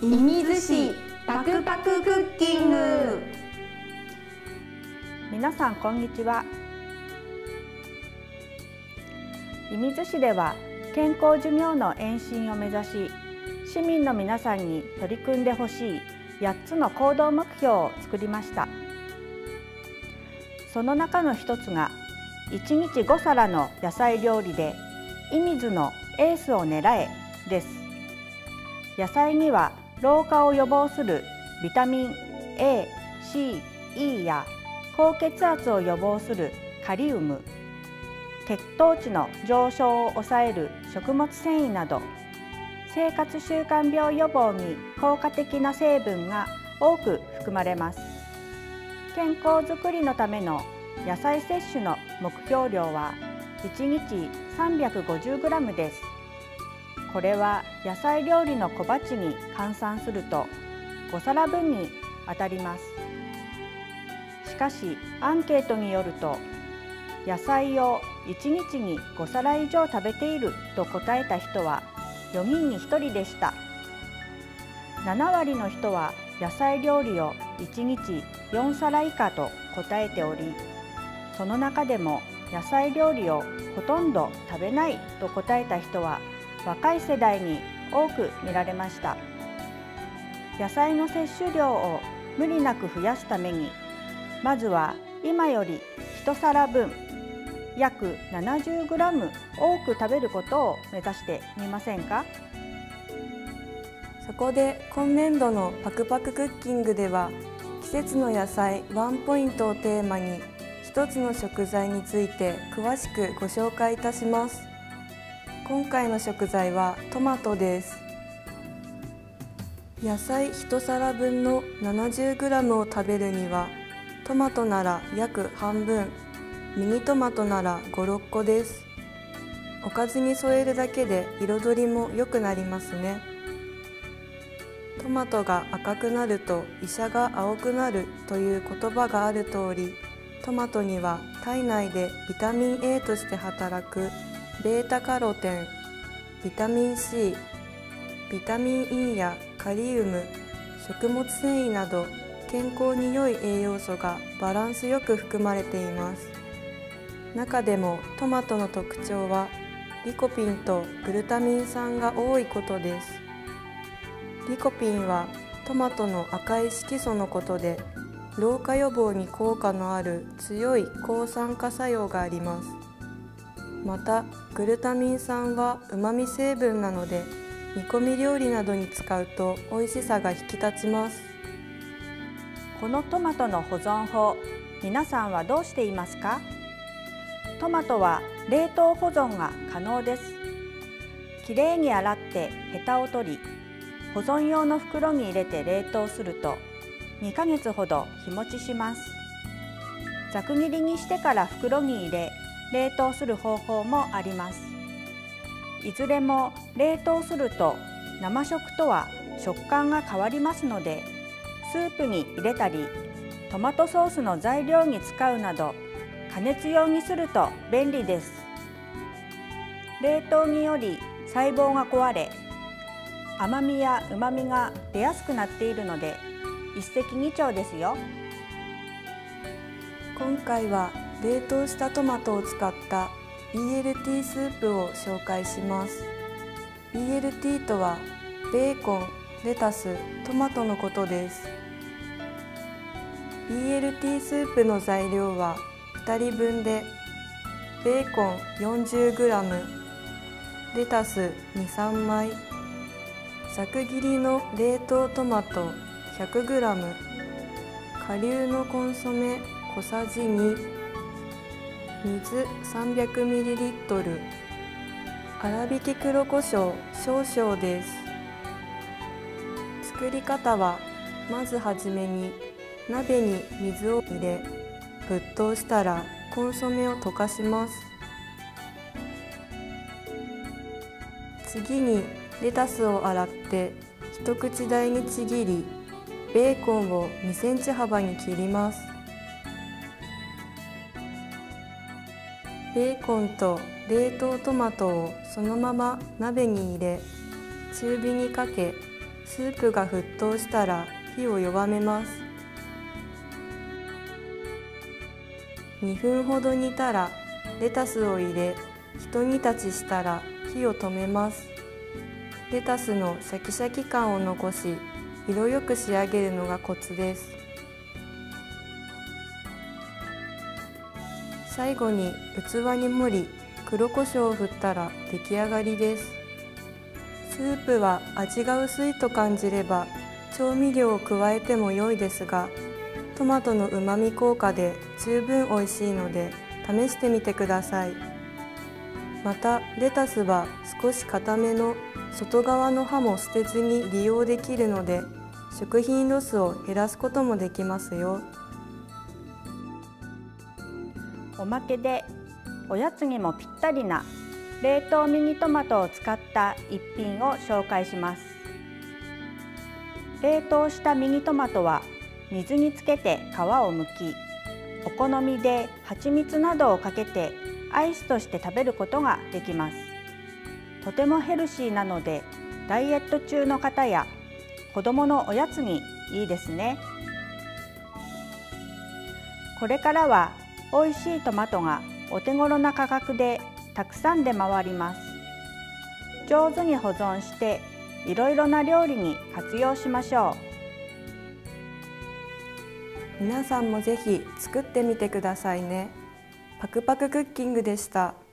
射水市パクパククッキング。 皆さんこんにちは。射水市では健康寿命の延伸を目指し、市民の皆さんに取り組んでほしい8つの行動目標を作りました。その中の一つが1日5皿の野菜料理で射水のエースを狙えです。野菜には老化を予防するビタミン A、C、E や高血圧を予防するカリウム、血糖値の上昇を抑える食物繊維など、生活習慣病予防に効果的な成分が多く含まれます。健康づくりのための野菜摂取の目標量は1日 350g です。これは野菜料理の小鉢に換算すると5皿分にあたります。しかしアンケートによると、野菜を1日に5皿以上食べていると答えた人は4人に1人でした。7割の人は野菜料理を1日4皿以下と答えており、その中でも野菜料理をほとんど食べないと答えた人は若い世代に多く見られました。野菜の摂取量を無理なく増やすために、まずは今より1皿分約 70g 多く食べることを目指してみませんか？ そこで今年度のパクパククッキングでは、季節の野菜ワンポイントをテーマに一つの食材について詳しくご紹介いたします。今回の食材はトマトです。野菜1皿分の 70g を食べるには、トマトなら約半分、ミニトマトなら5、6個です。おかずに添えるだけで彩りも良くなりますね。トマトが赤くなると医者が青くなるという言葉がある通り、トマトには体内でビタミン A として働くベータカロテン、ビタミン C、ビタミン E やカリウム、食物繊維など健康に良い栄養素がバランスよく含まれています。中でもトマトの特徴はリコピンとグルタミン酸が多いことです。リコピンはトマトの赤い色素のことで、老化予防に効果のある強い抗酸化作用があります。またグルタミン酸はうまみ成分なので、煮込み料理などに使うと美味しさが引き立ちます。 このトマトの保存法、皆さんはどうしていますか？トマトは冷凍保存が可能です。きれいに洗ってヘタを取り、保存用の袋に入れて冷凍すると2ヶ月ほど日持ちします。ざく切りにしてから袋に入れ冷凍する方法もあります。いずれも冷凍すると生食とは食感が変わりますので、スープに入れたりトマトソースの材料に使うなど加熱用にすると便利です。冷凍により細胞が壊れ、甘みやうまみが出やすくなっているので一石二鳥ですよ。 今回は冷凍したトマトを使った BLT スープを紹介します。 BLT とはベーコン、レタス、トマトのことです。 BLT スープの材料は2人分で、ベーコン 40g、レタス2、3枚、ざく切りの冷凍トマト 100g、顆粒のコンソメ小さじ2、水 300ml、粗挽き黒胡椒少々です。作り方は、まずはじめに鍋に水を入れ、沸騰したらコンソメを溶かします。次にレタスを洗って一口大にちぎり、ベーコンを2センチ幅に切ります。ベーコンと冷凍トマトをそのまま鍋に入れ、中火にかけスープが沸騰したら火を弱めます。2分ほど煮たらレタスを入れ、ひと煮立ちしたら火を止めます。レタスのシャキシャキ感を残し、色よく仕上げるのがコツです。最後に器に盛り、黒胡椒を振ったら出来上がりです。スープは味が薄いと感じれば調味料を加えても良いですが、トマトのうまみ効果で十分おいしいので試してみてください。またレタスは少し固めの外側の葉も捨てずに利用できるので、食品ロスを減らすこともできますよ。 おまけでおやつにもぴったりな冷凍ミニトマトを使った一品を紹介します。冷凍したミニトマトは水につけて皮を剥き、お好みで蜂蜜などをかけてアイスとして食べることができます。とてもヘルシーなのでダイエット中の方や子どものおやつにいいですね。これからは美味しいトマトがお手頃な価格でたくさん出回ります。上手に保存していろいろな料理に活用しましょ皆さんもぜひ作ってみてくださいね。パクパククッキングでした。